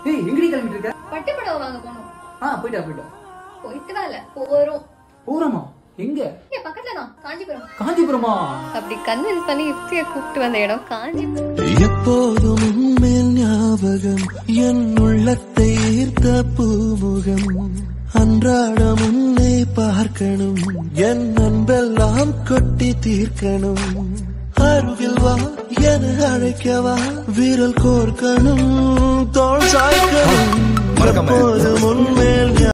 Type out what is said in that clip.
ஏய் எங்கடி கிளம்பிட்டு இருக்க? பட்டு புடவை வாங்க போறோம். போய்டா. போயிட்டு வரல, போறோம். போறோமா? எங்க? இங்க பக்கத்துல தான், காஞ்சிபுரம். காஞ்சிபுரமா? அப்படி கன்வின்ஸ் பண்ணி யுக்தியை கூப்பிட்டு வந்த இடம் காஞ்சிபுரம். எப்போதும் உன்மேல் ஞாபகம், என் உள்ளத்தை ஈர்த்த பூமுகம். அன்றாடம் உன்னை பார்க்கணும், என் அன்பெல்லாம் கொட்டி தீர்க்கணும். அருகில் வா என அழைக்கவா, விரல் கோர்க்கணும், தோள் சாய்க்கணும். எப்போதும் உன்மேல்